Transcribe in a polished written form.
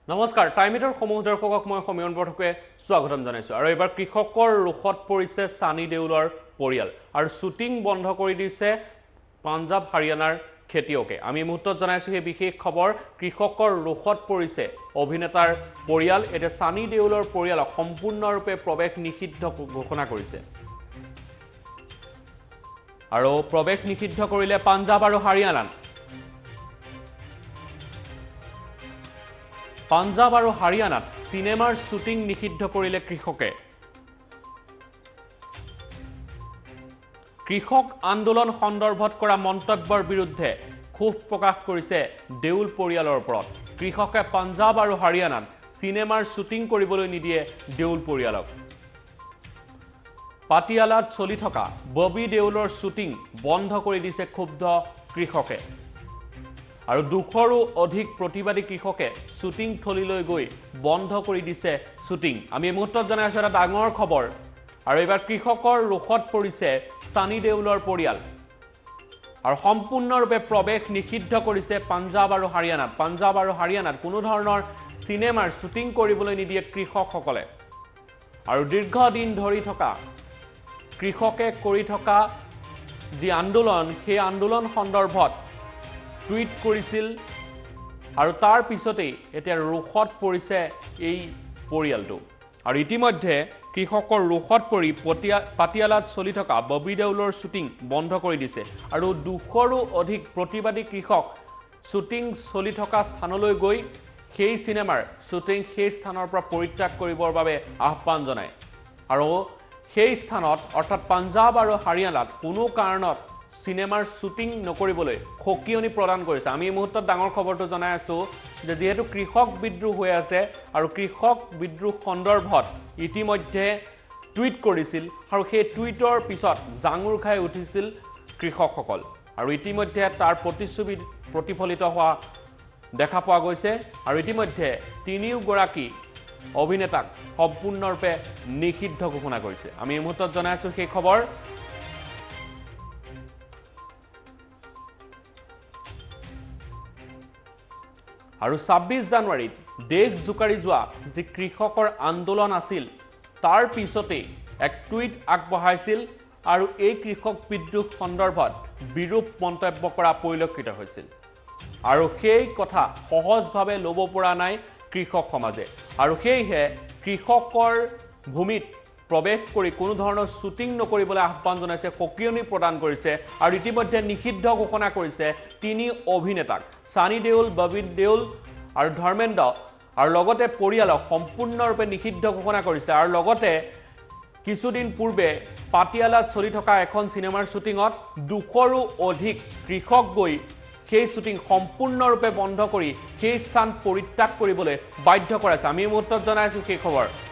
নমস্কাৰ টাইমিটাৰ সমূহ দৰ্শকক মই সমীৰণ বৰঠাকুৰে স্বাগতম জনাইছো আৰু এবাৰ কৃষকৰ ৰোষত পৰিছে সানি দেউলৰ পৰিয়াল আৰু শুটিং বন্ধ কৰি দিছে পাঞ্জাব হাৰিয়ানাৰ খেতিয়কে আমি মুহূৰ্তত জনাইছো এই বিশেষ খবৰ কৃষকৰ ৰোষত পৰিছে অভিনেতাৰ পৰিয়াল এটা সানি দেউলৰ পৰিয়াল সম্পূৰ্ণৰূপে প্ৰৱেশ নিষিদ্ধ ঘোষণা কৰিছে আৰু প্ৰৱেশ নিষিদ্ধ কৰিলে পাঞ্জাব আৰু হাৰিয়ানাত পাঞ্জাব আৰু হাৰিয়ানাত সিনেমাৰ শুটিং নিষিদ্ধ কৰিলে কৃষকে কৃষক আন্দোলন সন্দৰ্ভত কৰা মন্তব্যৰ বিৰুদ্ধে ক্ষোভ প্ৰকাশ কৰিছে দেউল পৰিয়ালৰ ওপৰত কৃষকে পাঞ্জাব আৰু হাৰিয়ানাত সিনেমাৰ শুটিং কৰিবলৈ নিদিয়ে দেউল পৰিয়ালক পাটিয়ালাত চলি থকা ববি দেউলৰ শুটিং বন্ধ কৰি দিছে ক্ষুব্ধ কৃষকে আৰু 200ৰো অধিক প্ৰতিবাদী কৃষকে শুটিং থলিলৈ গৈ বন্ধ কৰি দিছে শুটিং আমি মুহূৰ্তত জনাইছো এটা ডাঙৰ খবৰ আৰু এবাৰ কৃষকৰ ৰোষত পৰিছে সানি দেউলৰ পৰিয়াল আৰু সম্পূৰ্ণৰূপে প্ৰৱেশ নিষিদ্ধ কৰিছে পাঞ্জাব আৰু হাৰিয়ানাত কোনো ধৰণৰ সিনেমাৰ শুটিং কৰিবলৈ নিদিয়ে কৃষকসকলে আৰু দীৰ্ঘদিন ধৰি থকা কৃষকে কৰি থকা যি আন্দোলন সেই আন্দোলন সন্দৰ্ভত টুইট কৰিছিল আৰু তাৰ পিছতেই এতিয়া ৰোষত পৰিছে এই পৰিয়ালটো আৰু ইতিমধ্যে কৃষকৰ ৰোষত পৰি পাটিয়ালাত চলি থকা ববি দেউলৰ শুটিং বন্ধ কৰি দিছে আৰু 200ৰো অধিক প্ৰতিবাদী কৃষক শুটিং চলি থকা স্থানলৈ গৈ সেই সিনেমাৰ শুটিং সেই স্থানৰ পৰা পৰিত্যাগ কৰিবৰ বাবে আহ্বান জনায় আৰু সেই স্থানত অৰ্থাৎ পাঞ্জাব আৰু হাৰিয়ানাত কোনো কাৰণত সিনেমাৰ শুটিং নকৰিবলৈ খকিয়নি প্ৰদান কৰিছে আমি এই মুহূৰ্তত ডাঙৰ খবৰটো জনাই আছো যে যেহেতু কৃষক বিদ্ৰোহ হৈ আছে আৰু কৃষক বিদ্ৰোহ সন্দৰ্ভত ইতিমধ্যে টুইট কৰিছিল আৰু সেই টুইটৰ পিছত জাঙুৰ খাই উঠিছিল কৃষকসকল আৰু ইতিমধ্যে তাৰ প্ৰতিচ্ছবি প্ৰতিফলিত হোৱা দেখা পোৱা গৈছে আৰু ইতিমধ্যে তিনিওগৰাকী অভিনেতাক সম্পূৰ্ণৰূপে নিষিদ্ধ ঘোষণা কৰিছে আমি এই মুহূৰ্তত জনাই আছো সেই খবৰ আৰু 26 জানুৱাৰীত দেশ জুকাৰি যোৱা যি কৃষকৰ আন্দোলন আছিল তাৰ পিছতে এক টুইট আগবঢ়াইছিল আৰু এই কৃষক বিদ্ৰোহ সন্দৰ্ভত বিৰূপ মন্তব্য কৰা পৰিলক্ষিত হৈছিল আৰু সেই কথা সহজভাৱে ল'ব পৰা নাই কৃষক সমাজে আৰু সেইহে কৃষকৰ ভূমিত প্ৰৱেশ কৰি কোনো ধৰণৰ শুটিং নকৰিবলৈ আহ্বান জনাইছে খকিয়নি প্ৰদান কৰিছে আৰু ইতিমধ্যে নিষিদ্ধ ঘোষণা কৰিছে তিনি অভিনেতাক সানি দেউল ববি দেউল আৰু ধৰ্মেন্দ্ৰ আৰু লগতে পৰিয়ালক সম্পূৰ্ণৰূপে নিষিদ্ধ ঘোষণা কৰিছে আৰু লগতে কিছুদিন পূৰ্বে পাটিয়ালাত চলি থকা এখন সিনেমাৰ শুটিঙত 200ৰো অধিক কৃষক গৈ সেই শুটিং সম্পূৰ্ণৰূপে বন্ধ কৰি সেই স্থান পৰিত্যাগ কৰিবলৈ বাধ্য কৰাইছে আমি মুহূৰ্তত জনাইছো সেই খবৰ